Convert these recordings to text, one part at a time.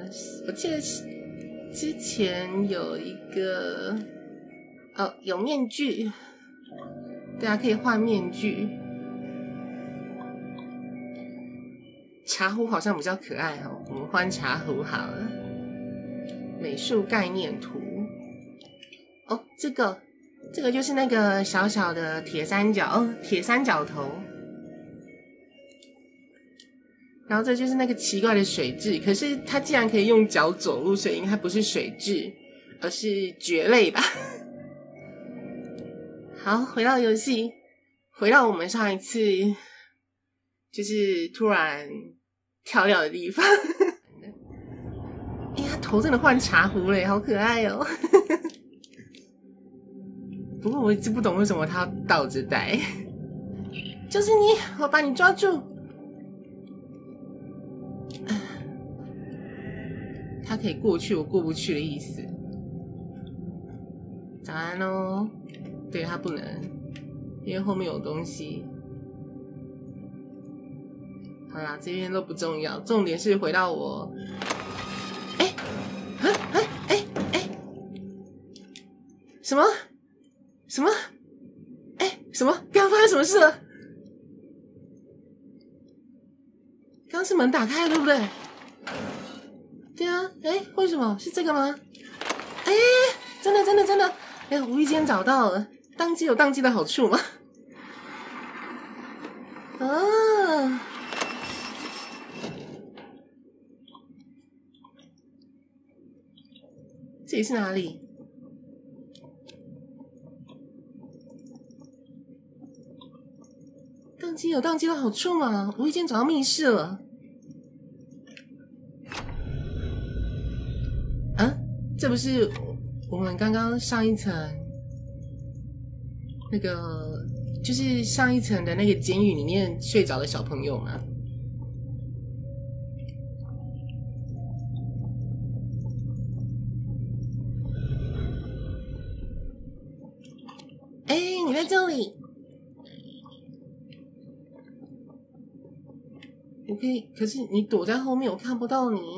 我记得之前有一个有面具，对啊，可以换面具。茶壶好像比较可爱哦，我们换茶壶好了。美术概念图。哦，这个就是那个小小的铁三角头。然后这就是那个奇怪的水蛭，可是它既然可以用脚走路，所以应该不是水蛭，而是蕨类吧。好，回到游戏，回到我们上一次就是突然跳掉的地方。哎，他头真的换茶壶嘞，好可爱哦。不过我一直不懂为什么他倒着戴。就是你，我把你抓住。他可以过去，我过不去的意思。早安哦。对，他不能，因为后面有东西。好啦，这边都不重要，重点是回到我。什么？什么？什么？刚刚发生什么事了？刚刚是门打开了，对不对？对啊，为什么是这个吗？真的，无意间找到了。当机有当机的好处吗？啊！这里是哪里？当机有当机的好处嘛，无意间找到密室了。这不是我们刚刚上一层那个，就是上一层的那个监狱里面睡着的小朋友吗？你在这里。我可以，可是你躲在后面，我看不到你。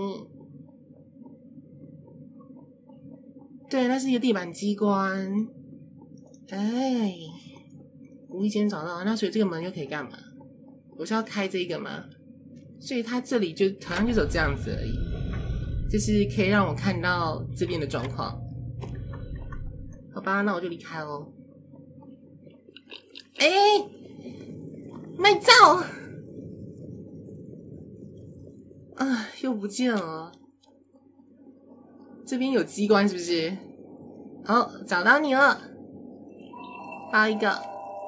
对，那是一个地板机关。无意间找到，那所以这个门又可以干嘛？我是要开这个吗？所以它这里就好像就只有这样子而已，就是可以让我看到这边的状况。好吧，那我就离开咯。卖照！又不见了。这边有机关是不是？好，找到你了，包一个。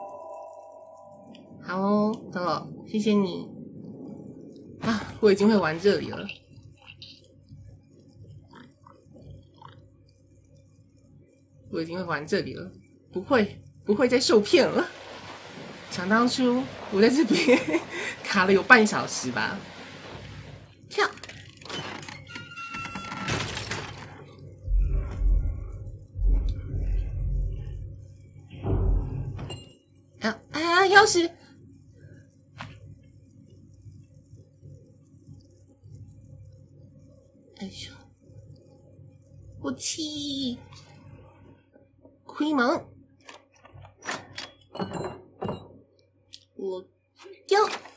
好哦，走了，谢谢你。我已经会玩这里了。不会再受骗了。想当初我在这边卡了有半小时吧。跳！钥匙！我气！开门！我掉！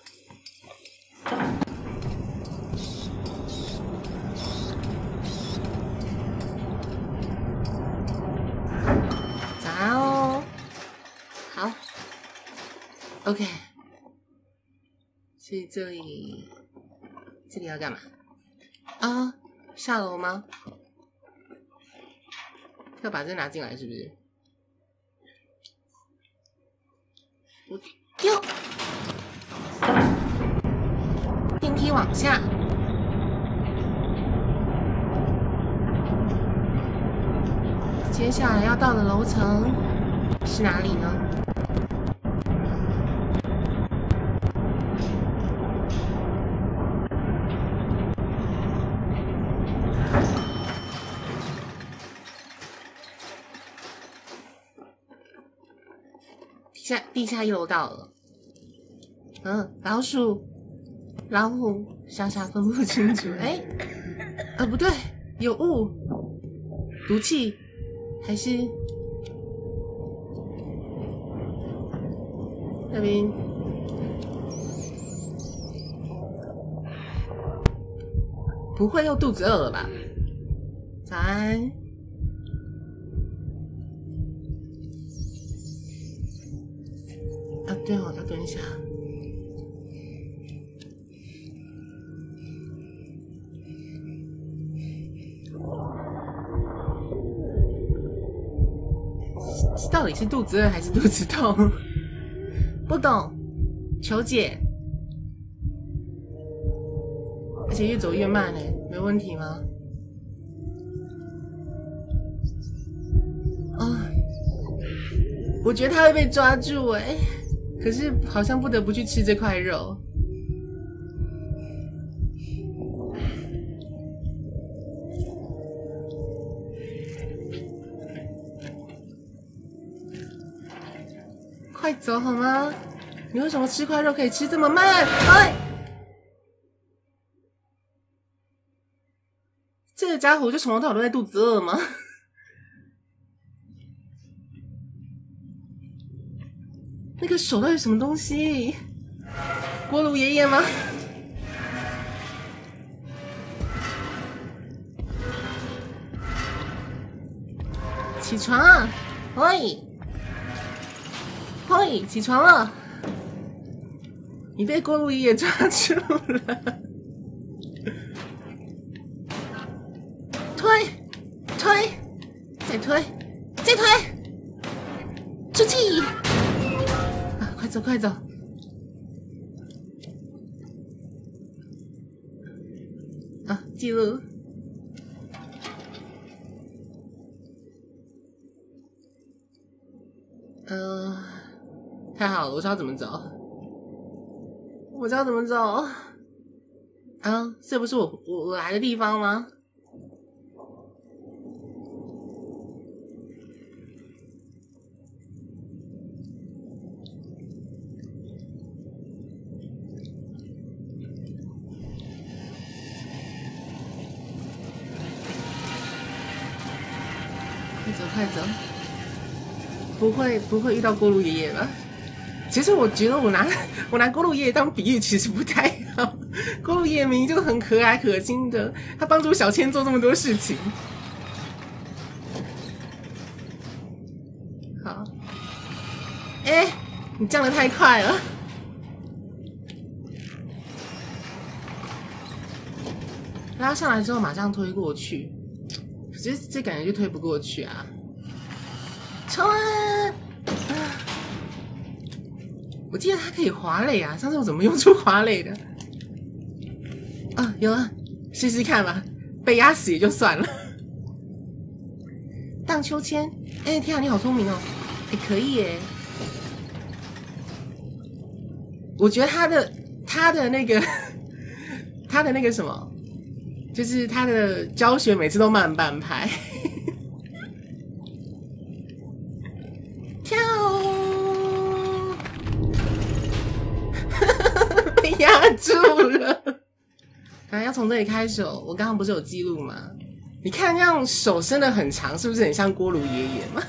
早安哦！好 ，OK。所以这里要干嘛？下楼吗？要把这拿进来是不是？我掉！电梯往下。接下来要到的楼层是哪里呢？地下一楼到了。老虎，小小分不清楚。 不对，有雾，毒气，还是那边？不会又肚子饿了吧？早安。对哦，要蹲下。到底是肚子饿还是肚子痛？不懂，求解。而且越走越慢欸，没问题吗？我觉得他会被抓住欸，可是好像不得不去吃这块肉。快走好吗？你为什么吃块肉可以吃这么慢？哎！这个家伙就从头到尾都在肚子饿吗？那个手到底什么东西？锅炉爷爷吗？起床啊！喂！嘿，起床了！你被锅炉爷爷抓住了！推，推，再推，再推！出去！啊，快走，快走！啊，记录。太好了，我知道怎么走。我知道怎么走。啊，这不是我来的地方吗？快走，快走！不会遇到锅炉爷爷吧？其实我觉得我拿锅炉爷爷当比喻其实不太好。锅炉爷爷明明就很可爱可亲的，他帮助小千做这么多事情。好，你降得太快了。拉上来之后马上推过去，可是这感觉就推不过去啊！冲啊！我记得它可以滑垒啊，上次我怎么用出滑垒的？啊，有了，试试看吧，被压死也就算了。荡秋千，天啊，你好聪明哦，可以耶。我觉得他的那个什么，就是他的教学每次都慢半拍。跳！被压住了。啊，要从这里开始哦。我刚刚不是有记录吗？你看这样手伸得很长，是不是很像锅炉爷爷嘛？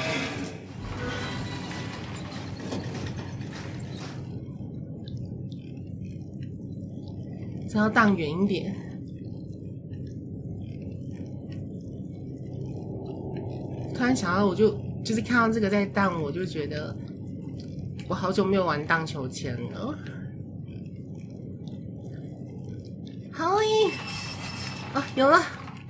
这要荡远一点。突然想到，就是看到这个在荡，我就觉得我好久没有玩荡秋千了。好耶！啊，有了。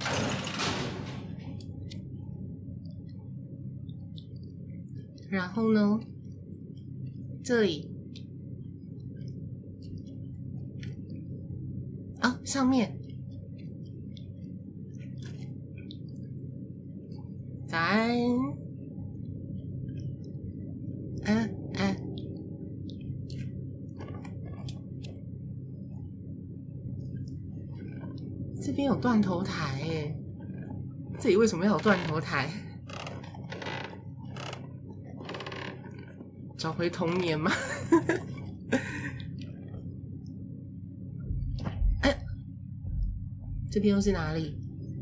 然后呢？这里。啊，上面。早安。这边有断头台耶，这里为什么要有断头台？找回童年吗？ 这边又是哪里？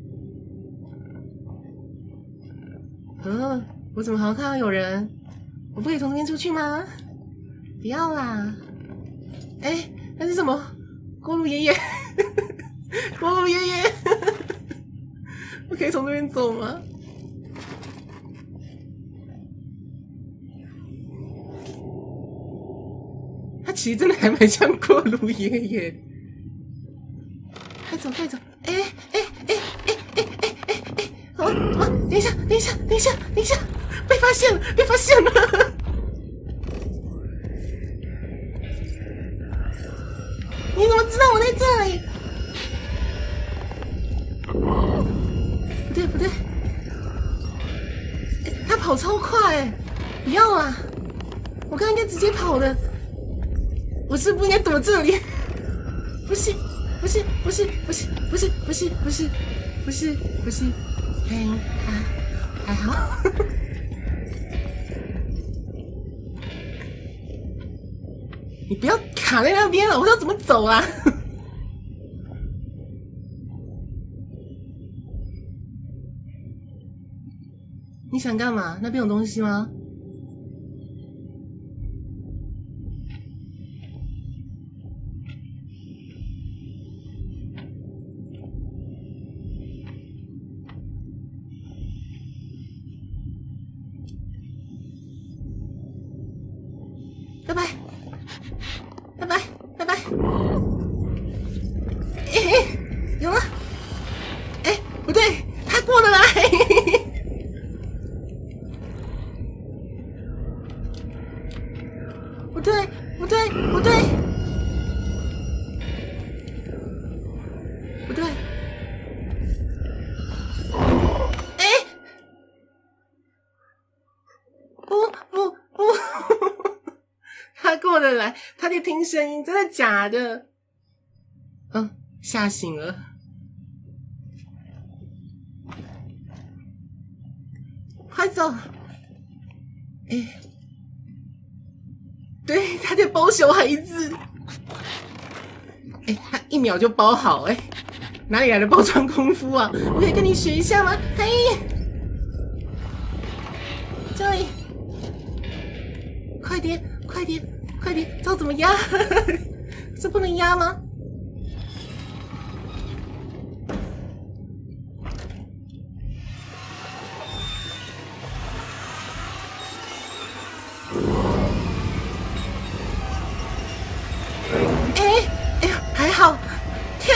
我怎么好像看到有人？我不可以从这边出去吗？不要啦！哎，那是什么？锅炉爷爷，锅炉爷爷，我可以从这边走吗？他其实真的还蛮像锅炉爷爷。快走，快走！等一下，被发现了！你怎么知道我在这里？不对，他跑超快不要啊！我刚刚应该直接跑的，我是不应该躲这里？不是，还好。你不要卡在那边了，我要怎么走啊？你想干嘛？那边有东西吗？拜拜！有了！不对，他过得来！不对！不！他过得来，他在听声音，真的假的？吓醒了。快走！对，他在包小孩子。他1秒就包好，哪里来的包装功夫啊？我可以跟你学一下吗？嘿，这里，快点！知道怎么压？这不能压吗？还好，跳！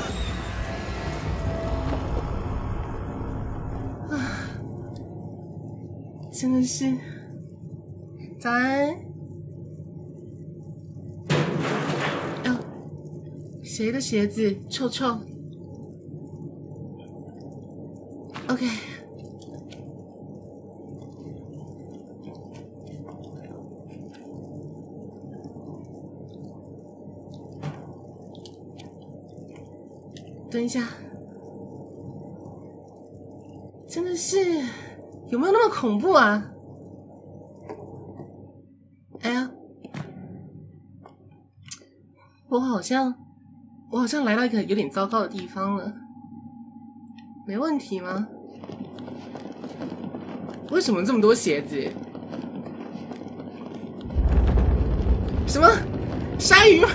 真的是，早安。谁的鞋子？臭臭。OK。等一下，真的是有没有那么恐怖啊？我好像来到一个有点糟糕的地方了。没问题吗？为什么这么多鞋子？什么？鲨鱼吗？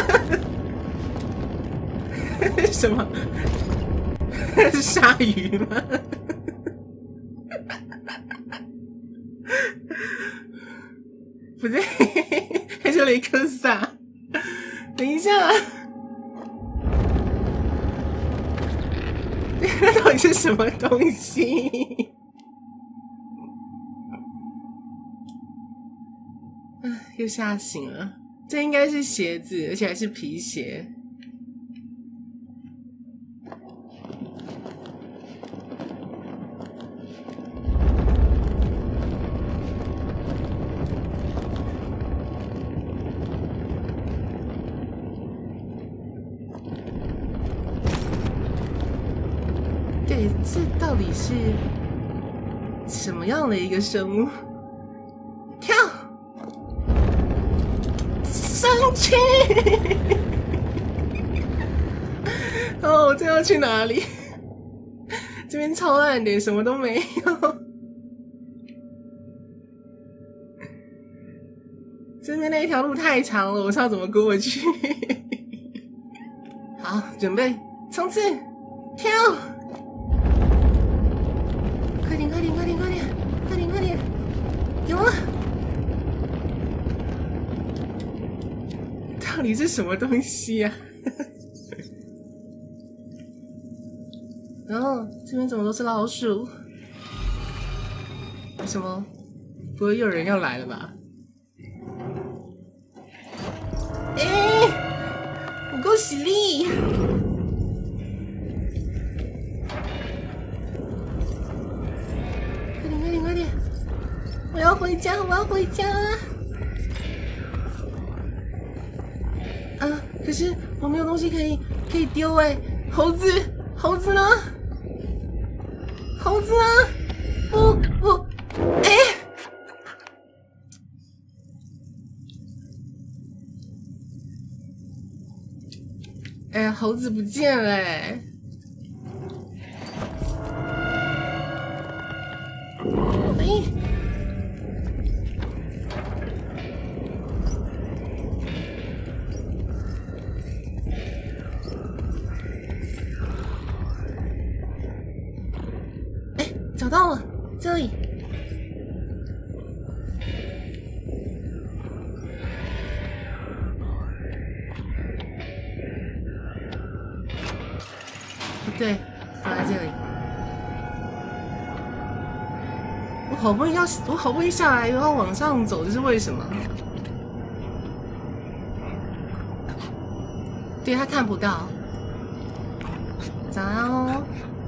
什么？是鲨鱼吗？不对，还是雷克萨。等一下，那到底是什么东西？又吓醒了。这应该是鞋子，而且还是皮鞋。对，这到底是什么样的一个生物？跳！上去！ 哦，这要去哪里？这边超暗的，什么都没有。这边那一条路太长了，我知道怎么过去。好，准备冲刺，跳！快点，快点，快点，快点，快点，快点！有了！到底是什么东西啊？然后这边怎么都是老鼠？什么？不会又有人要来了吧？我够犀利！快点，快点，快点！我要回家，我要回家！啊！可是我没有东西可以丢哎，猴子，猴子呢？猴子呢？哎，猴子不见了哎！找到了，这里。对，放在这里。我好不容易下来，又要往上走，这是为什么？对，他看不到。早安哦。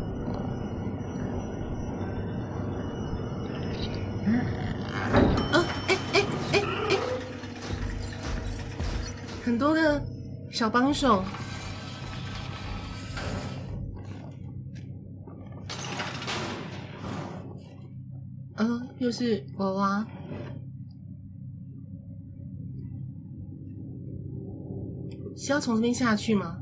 很多个小帮手。又是娃娃。是要从这边下去吗？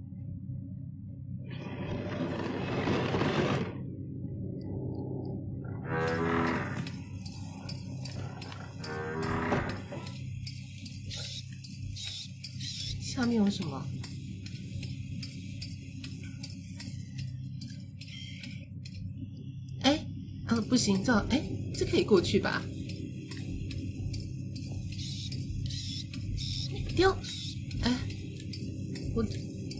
下面有什么？不行，这可以过去吧？丢！我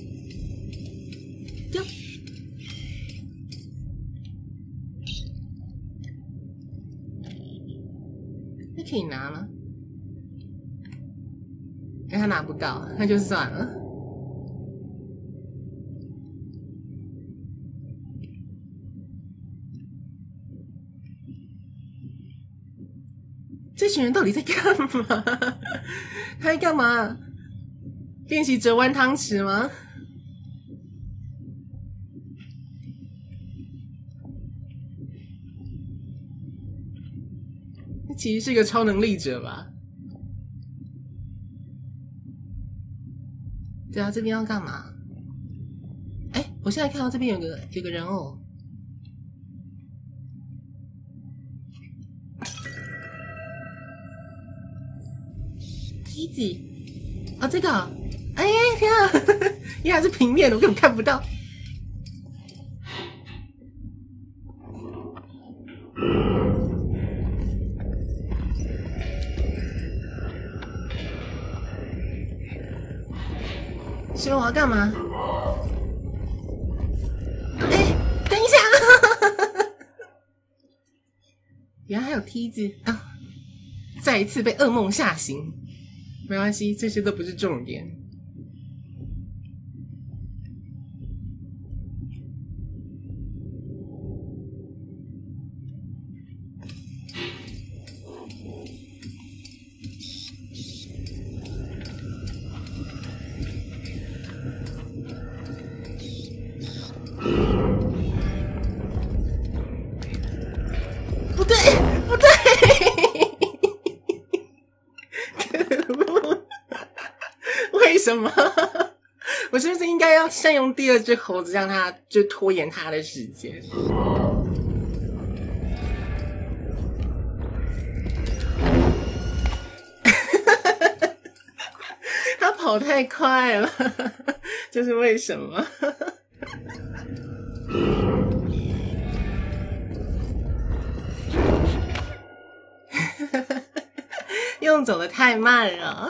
丢！那可以拿吗？他拿不到，那就算了。这群人到底在干嘛？他在干嘛？练习折弯汤匙吗？其实是一个超能力者吧？对啊，这边要干嘛？我现在看到这边有个人偶。梯子这个，天啊，原来是平面的，我根本看不到。所以我要干嘛？等一下，原来还有梯子啊！再一次被噩梦吓醒。没关系，这些都不是重点。不对，不对！为什么？ 我是不是应该要善用第二只猴子，让它就拖延它的时间？他跑太快了，这是为什么？用走的太慢了。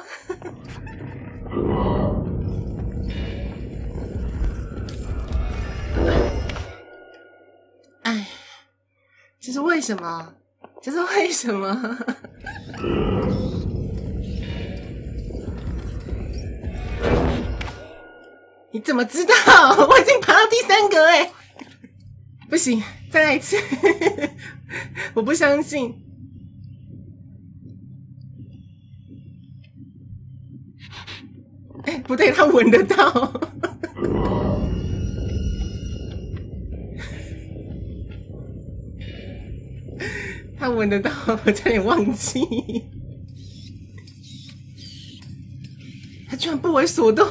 哎，这是为什么？这是为什么？你怎么知道？我已经爬到第3格哎！不行，再来一次！我不相信。哎，不对，他闻得到。他闻得到，我差点忘记。他居然不为所动。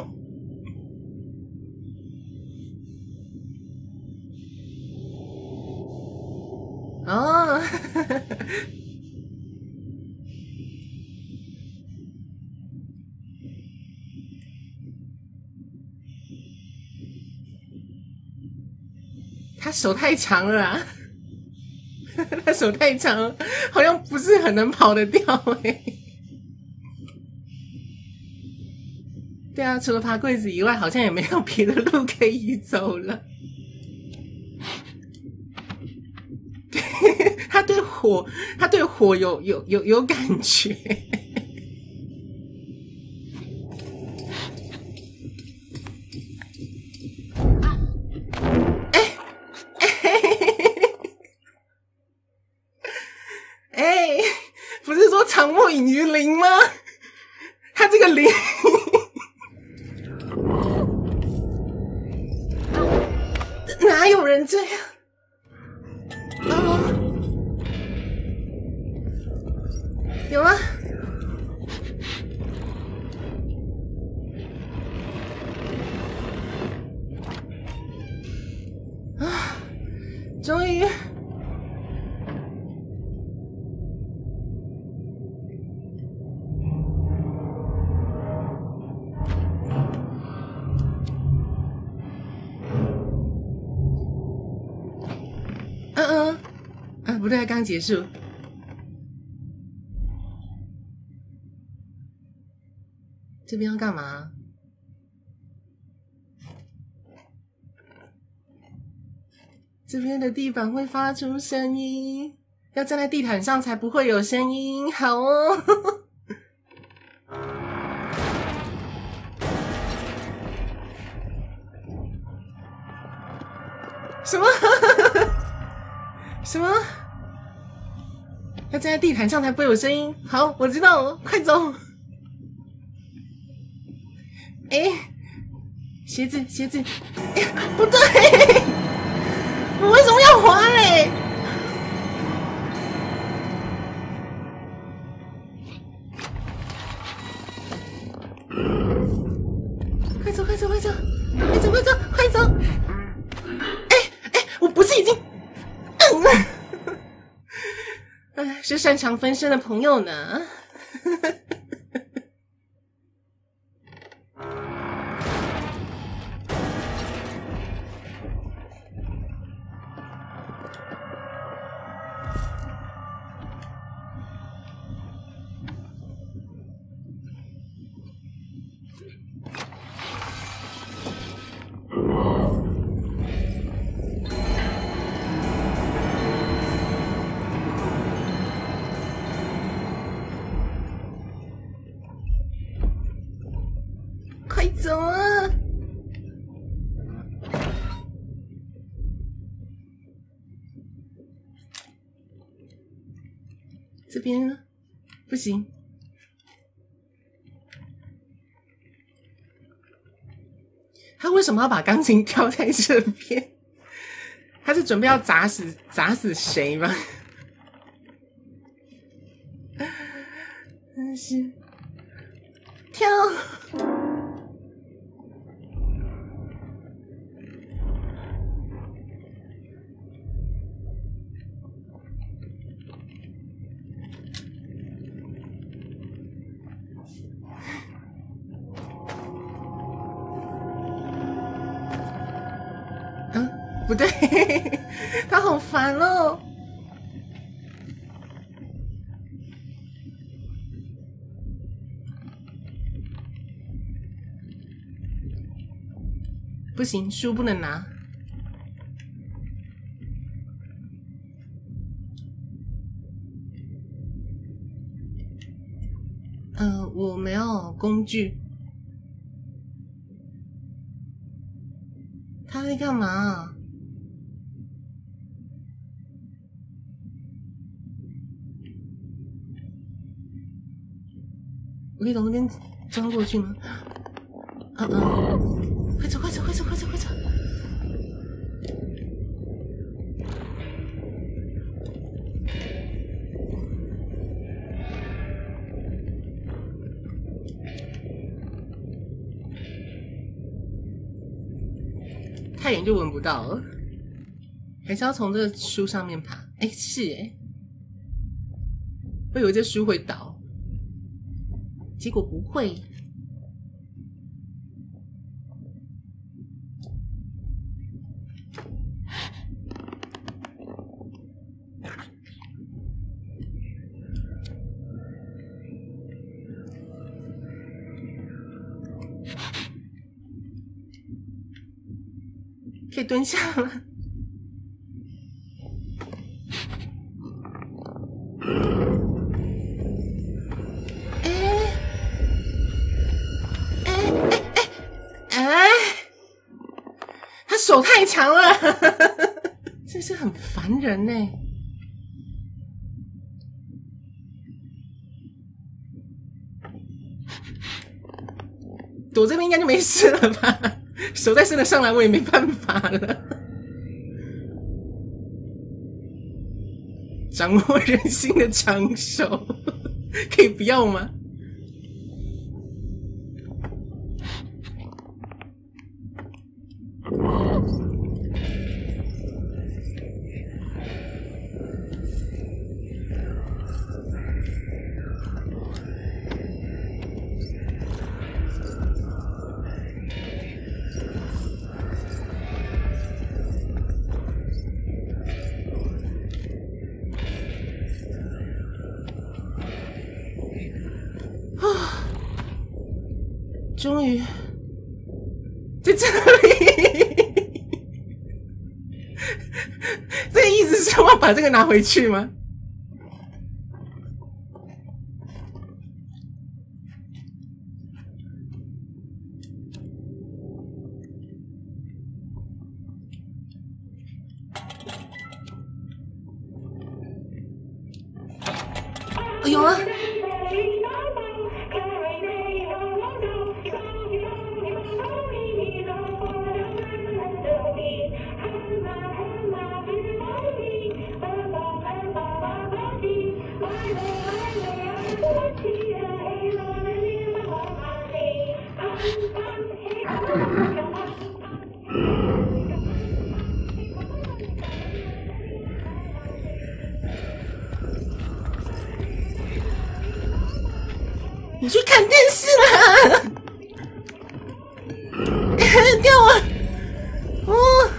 哦，他手太长了啊！他手太长了，好像不是很能跑得掉欸。对啊，除了爬柜子以外，好像也没有别的路可以走了。他对火有感觉。不是说长莫隐于林吗？他这个林哪有人这样？有吗？啊！终于。不对，刚结束。这边要干嘛？这边的地板会发出声音，要站在地毯上才不会有声音。好哦。什么？什么？要站在地毯上才不会有声音。好，我知道了，快走！鞋子，不对，我为什么要滑嘞？快走！我不是已经。是擅长分身的朋友呢。快走啊！这边呢？不行。他为什么要把钢琴挑在这边？他是准备要砸死谁吗？真是跳！ 不对，他好烦哦。不行，书不能拿。我没有工具。他在干嘛？我可以从那边钻过去吗？快走，快走，快走，快走，快走！太远就闻不到了，还是要从这个书上面爬？哎，是哎，我以为这书会倒，结果不会。可以蹲下吗？他手太长了，真是很烦人呢。躲这边应该就没事了吧？手再伸得上来，我也没办法了。掌握人心的长手，可以不要吗？终于在这里，这个意思是我要把这个拿回去吗？有了。你去看电视啦！掉啊！哦。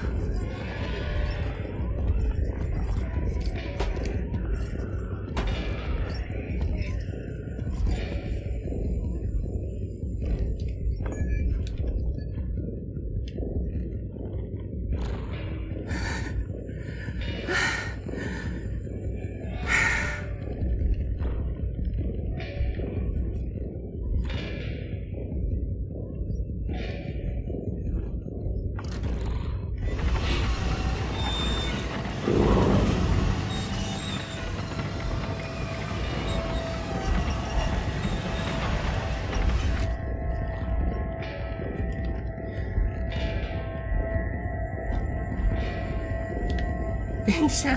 等一下，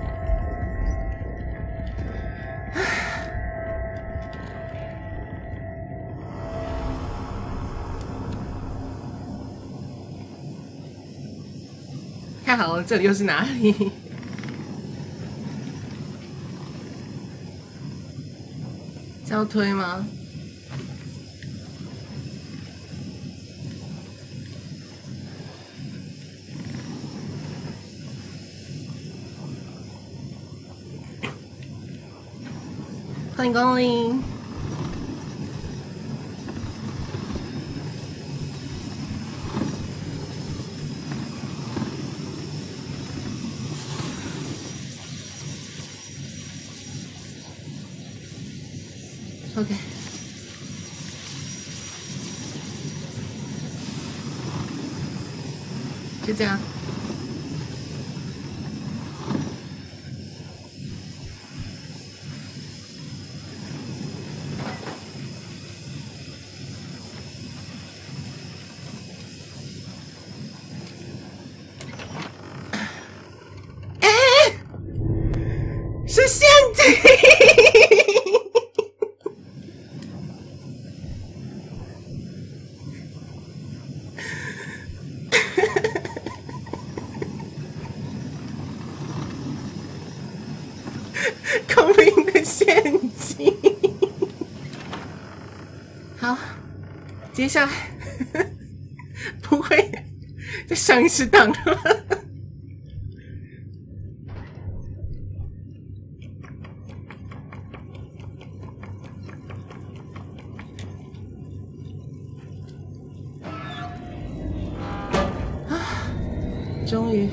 太好了，这里又是哪里？是要推吗？ 欢迎光临。OK， 就这样。是陷阱！孔明的陷阱。好，接下来不会再上一次当了。终于，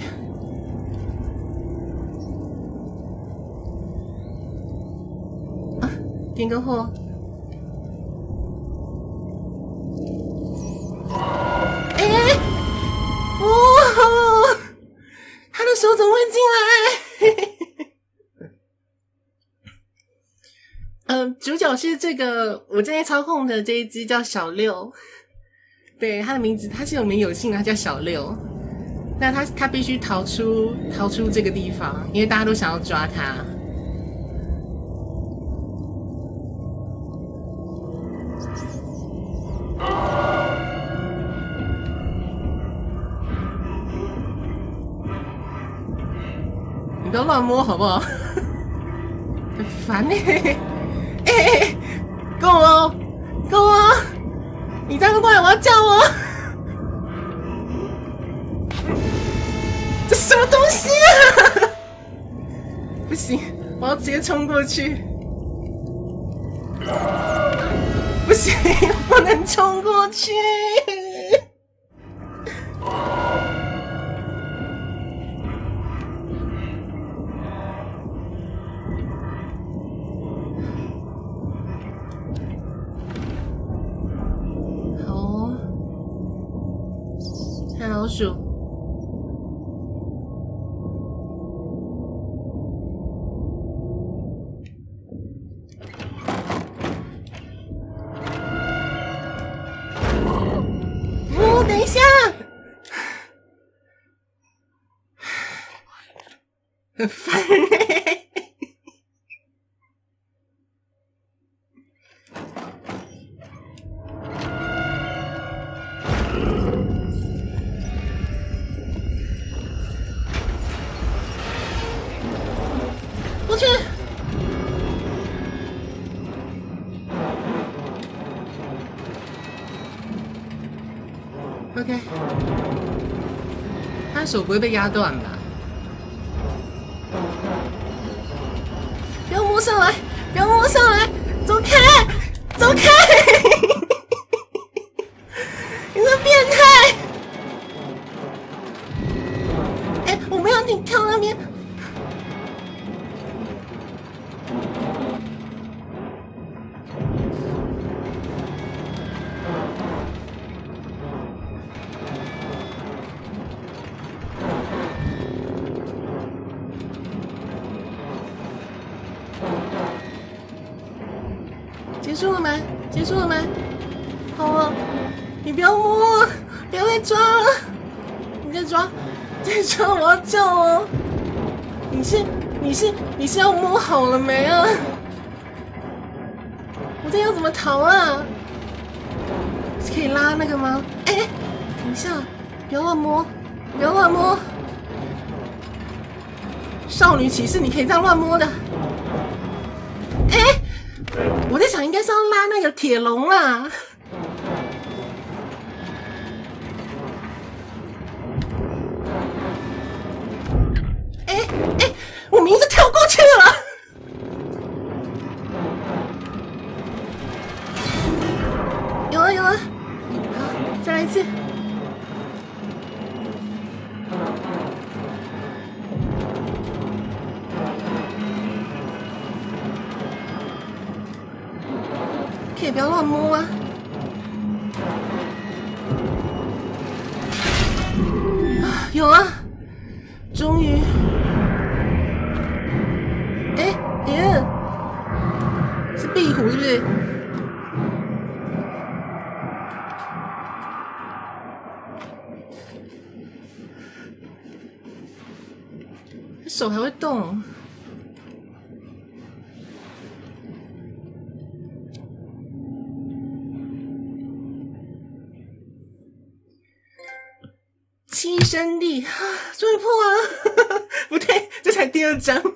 啊，点个货。哎，哦，他的手怎么会进来？主角是这个我正在操控的这一只叫小六，对，他的名字他是有名有姓的，他叫小六。那他必须逃出这个地方，因为大家都想要抓他。你不要乱摸好不好？很烦欸！够了，够了！你再不过来，我要叫我。这什么东西啊！不行，我要直接冲过去。不行，不能冲过去。好哦，看老鼠。等一下，很烦欸。我去。OK， 他的手不会被压断吧？不要摸上来！不要摸上来！走开！走开！你这变态！哎，我没有你跳那边。结束了没？结束了没？好了，你不要摸，不要再抓了，你再抓，再抓，我要叫哦。你是要摸好了没啊？我这要怎么逃啊？是可以拉那个吗？哎，等一下，不要乱摸，不要乱摸。少女骑士，你可以这样乱摸的。哎。我在想，应该是要拉那个铁笼啦。我明明就跳过去了。 可以不要乱摸吗？啊，有啊，终于。是壁虎是不是？手还会动。栖身地啊，终于破完了。不对，这才第2章。